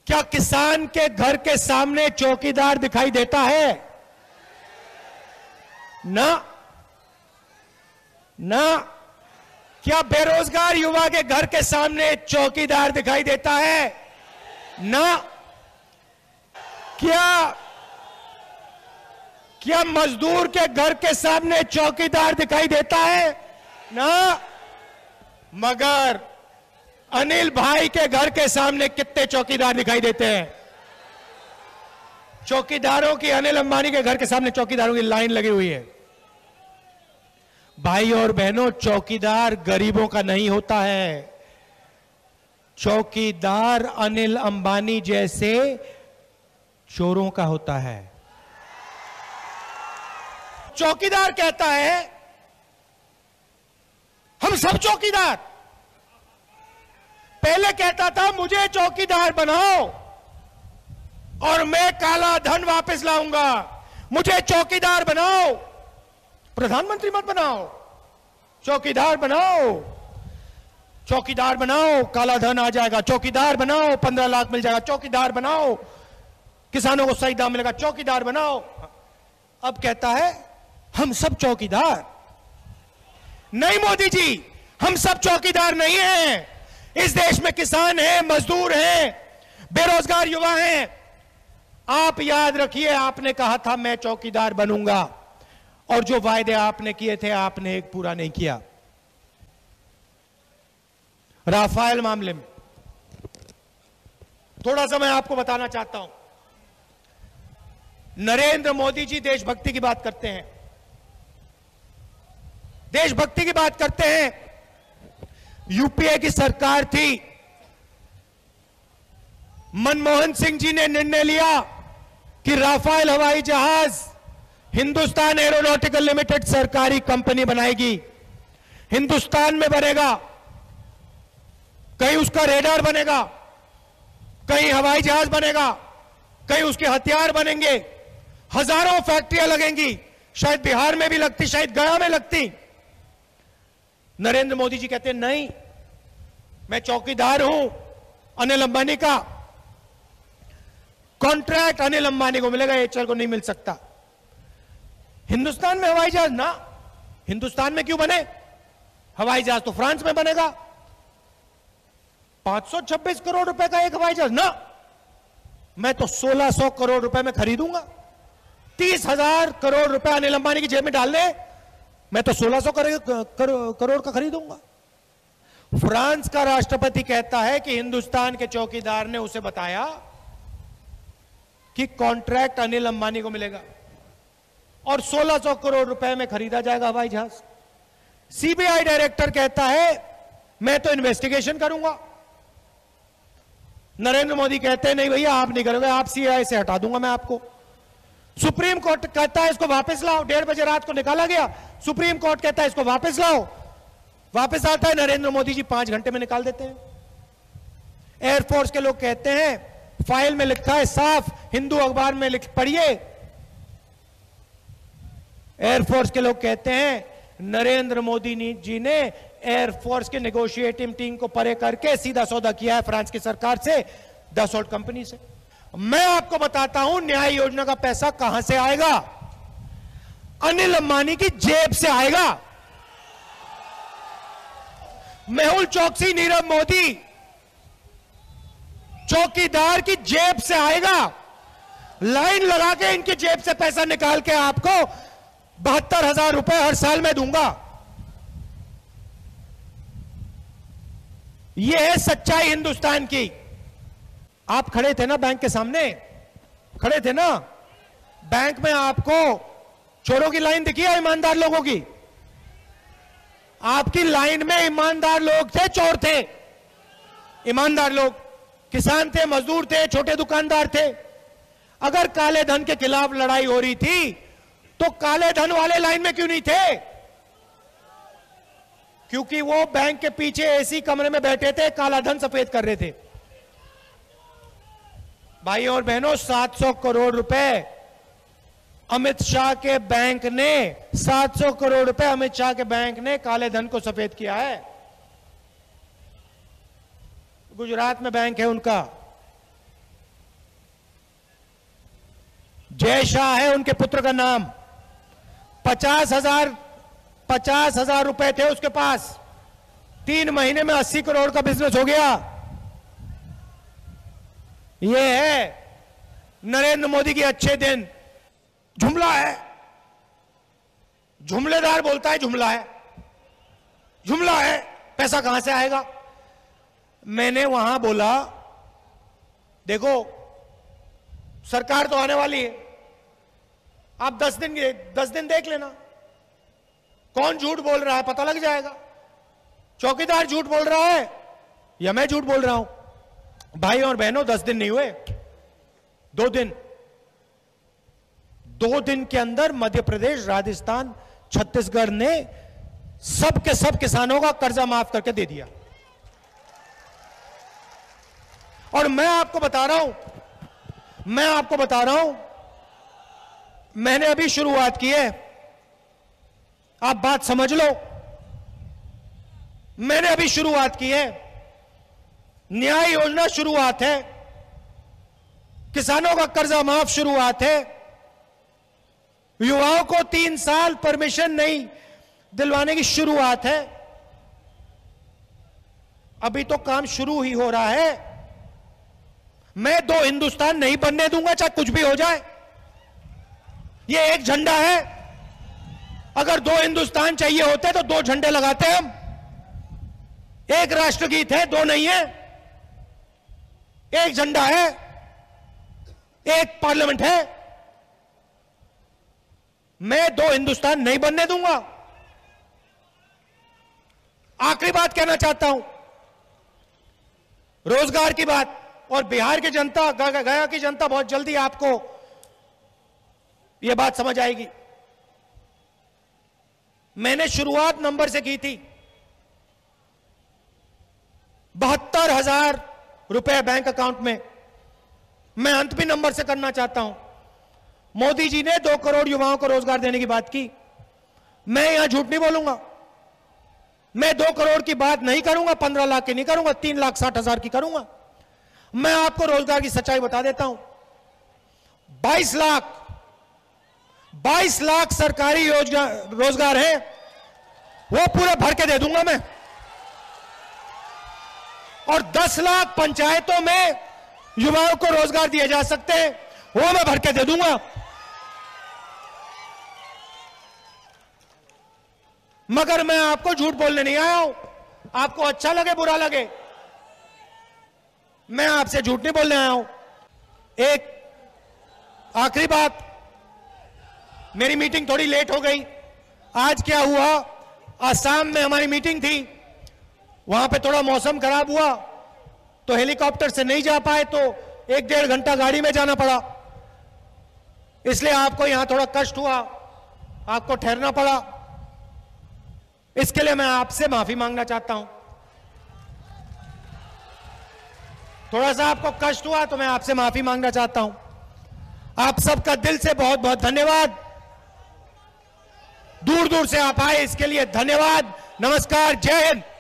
क्या किसान के घर के सामने चौकीदार दिखाई देता है? ना ना। क्या बेरोजगार युवा के घर के सामने चौकीदार दिखाई देता है? ना। क्या मजदूर के घर के सामने चौकीदार दिखाई देता है? ना। मगर अनिल भाई के घर के सामने कितने चौकीदार दिखाई देते हैं? चौकीदारों की, अनिल अंबानी के घर के सामने चौकीदारों की लाइन लगी हुई है। भाई और बहनों, चौकीदार गरीबों का नहीं होता है। चौकीदार अनिल अंबानी जैसे चोरों का होता है। चौकीदार कहता है हम सब चौकीदार। पहले कहता था मुझे चौकीदार बनाओ और मैं काला धन वापस लाऊंगा। मुझे चौकीदार बनाओ, प्रधानमंत्री मत बनाओ, चौकीदार बनाओ। चौकीदार बनाओ, काला धन आ जाएगा। चौकीदार बनाओ, 15 लाख मिल जाएगा। चौकीदार बनाओ, किसानों को सही दाम मिलेगा। चौकीदार बनाओ। अब कहता है हम सब चौकीदार। नहीं मोदी जी, हम सब चौकीदार नहीं हैं। इस देश में किसान हैं, मजदूर हैं, बेरोजगार युवा हैं। आप याद रखिए, आपने कहा था मैं चौकीदार बनूंगा, और जो वायदे आपने किए थे आपने एक पूरा नहीं किया। राफेल मामले में थोड़ा सा मैं आपको बताना चाहता हूं। नरेंद्र मोदी जी देशभक्ति की बात करते हैं, देशभक्ति की बात करते हैं। यूपीए की सरकार थी, मनमोहन सिंह जी ने निर्णय लिया कि राफेल हवाई जहाज हिंदुस्तान एरोनॉटिकल लिमिटेड सरकारी कंपनी बनाएगी, हिंदुस्तान में बनेगा। कहीं उसका रेडार बनेगा, कहीं हवाई जहाज बनेगा, कहीं उसके हथियार बनेंगे। हजारों फैक्ट्रियां लगेंगी, शायद बिहार में भी लगती, शायद गया में लगती। नरेंद्र मोदी जी कहते हैं नहीं, मैं चौकीदार हूं अनिल अंबानी का। कॉन्ट्रैक्ट अनिल अंबानी को मिलेगा, एचएल को नहीं मिल सकता। हिंदुस्तान में हवाई जहाज ना, हिंदुस्तान में क्यों बने? हवाई जहाज तो फ्रांस में बनेगा। 526 करोड़ रुपए का एक हवाई जहाज ना, मैं तो 1600 करोड़ रुपए में खरीदूंगा। 30,000 करोड़ रुपए अनिल अंबानी की जेब में डाल दे, मैं तो 1600 करोड़ का खरीदूंगा। फ्रांस का राष्ट्रपति कहता है कि हिंदुस्तान के चौकीदार ने उसे बताया कि कॉन्ट्रैक्ट अनिल अंबानी को मिलेगा और 1600 करोड़ रुपए में खरीदा जाएगा हवाई जहाज। सीबीआई डायरेक्टर कहता है मैं तो इन्वेस्टिगेशन करूंगा। नरेंद्र मोदी कहते हैं नहीं भैया, आप नहीं करोगे, आप सीआईए से हटा दूंगा मैं आपको। सुप्रीम कोर्ट कहता है इसको वापस लाओ। 1:30 बजे रात को निकाला गया, सुप्रीम कोर्ट कहता है इसको वापस लाओ। वापस आता है, नरेंद्र मोदी जी 5 घंटे में निकाल देते हैं। एयरफोर्स के लोग कहते हैं फाइल में लिखा है साफ, हिंदू अखबार में पढ़िए। एयरफोर्स के लोग कहते हैं नरेंद्र मोदी जी ने एयरफोर्स के नेगोशिएटिंग टीम को परे करके सीधा सौदा किया है फ्रांस की सरकार से, दसॉल्ट कंपनी से। मैं आपको बताता हूं न्याय योजना का पैसा कहां से आएगा। अनिल अंबानी की जेब से आएगा। मेहुल चोकसी, नीरव मोदी, चौकीदार की जेब से आएगा। लाइन लगा के इनकी जेब से पैसा निकाल के आपको 72,000 रुपए हर साल में दूंगा। यह है सच्चाई हिंदुस्तान की। आप खड़े थे ना बैंक के सामने, खड़े थे ना बैंक में, आपको चोरों की लाइन दिखी है ईमानदार लोगों की? आपकी लाइन में ईमानदार लोग थे, चोर थे? ईमानदार लोग, किसान थे, मजदूर थे, छोटे दुकानदार थे। अगर काले धन के खिलाफ लड़ाई हो रही थी तो काले धन वाले लाइन में क्यों नहीं थे? क्योंकि वो बैंक के पीछे एसी कमरे में बैठे थे, काला धन सफेद कर रहे थे। भाई और बहनों, 700 करोड़ रुपए अमित शाह के बैंक ने, 700 करोड़ रुपए अमित शाह के बैंक ने काले धन को सफेद किया है। गुजरात में बैंक है उनका, जय शाह है उनके पुत्र का नाम। 50,000 रुपए थे उसके पास, 3 महीने में 80 करोड़ का बिजनेस हो गया। यह है नरेंद्र मोदी के अच्छे दिन। जुमला है, जुमलेदार बोलता है जुमला है, जुमला है, पैसा कहां से आएगा। मैंने वहां बोला देखो सरकार तो आने वाली है, आप 10 दिन देख लेना, कौन झूठ बोल रहा है पता लग जाएगा। चौकीदार झूठ बोल रहा है या मैं झूठ बोल रहा हूं। भाई और बहनों 10 दिन नहीं हुए, 2 दिन। 2 दिन के अंदर मध्य प्रदेश, राजस्थान, छत्तीसगढ़ ने सब के सब किसानों का कर्जा माफ करके दे दिया। और मैं आपको बता रहा हूं, मैंने अभी शुरुआत की है, आप बात समझ लो। मैंने अभी शुरुआत की है, न्याय योजना शुरुआत है, किसानों का कर्जा माफ शुरुआत है, युवाओं को 3 साल परमिशन नहीं दिलवाने की शुरुआत है। अभी तो काम शुरू ही हो रहा है। मैं 2 हिंदुस्तान नहीं बनने दूंगा, चाहे कुछ भी हो जाए। यह एक झंडा है, अगर 2 हिंदुस्तान चाहिए होते तो 2 झंडे लगाते हम। एक राष्ट्रगीत है, 2 नहीं है, एक झंडा है, एक पार्लियामेंट है। मैं 2 हिंदुस्तान नहीं बनने दूंगा। आखिरी बात कहना चाहता हूं, रोजगार की बात। और बिहार की जनता, गया की जनता बहुत जल्दी आपको यह बात समझ आएगी। मैंने शुरुआत नंबर से की थी, 72,000 रुपए बैंक अकाउंट में। मैं अंत भी नंबर से करना चाहता हूं। मोदी जी ने 2 करोड़ युवाओं को रोजगार देने की बात की। मैं यहां झूठ नहीं बोलूंगा, मैं 2 करोड़ की बात नहीं करूंगा, 15 लाख की नहीं करूंगा, 3,60,000 की करूंगा। मैं आपको रोजगार की सच्चाई बता देता हूं। 22 लाख सरकारी रोजगार है, वो पूरे भर के दे दूंगा मैं। और 10 लाख पंचायतों में युवाओं को रोजगार दिए जा सकते हैं, वो मैं भर के दे दूंगा। मगर मैं आपको झूठ बोलने नहीं आया हूं। आपको अच्छा लगे बुरा लगे, मैं आपसे झूठ नहीं बोलने आया हूं। एक आखिरी बात, मेरी मीटिंग थोड़ी लेट हो गई। आज क्या हुआ, असम में हमारी मीटिंग थी, वहां पे थोड़ा मौसम खराब हुआ तो हेलीकॉप्टर से नहीं जा पाए, तो 1-1.5 घंटा गाड़ी में जाना पड़ा। इसलिए आपको यहां थोड़ा कष्ट हुआ, आपको ठहरना पड़ा। इसके लिए मैं आपसे माफी मांगना चाहता हूं। थोड़ा सा आपको कष्ट हुआ तो मैं आपसे माफी मांगना चाहता हूं। आप सबका दिल से बहुत बहुत धन्यवाद। दूर दूर से आप आए, इसके लिए धन्यवाद। नमस्कार, जय हिंद।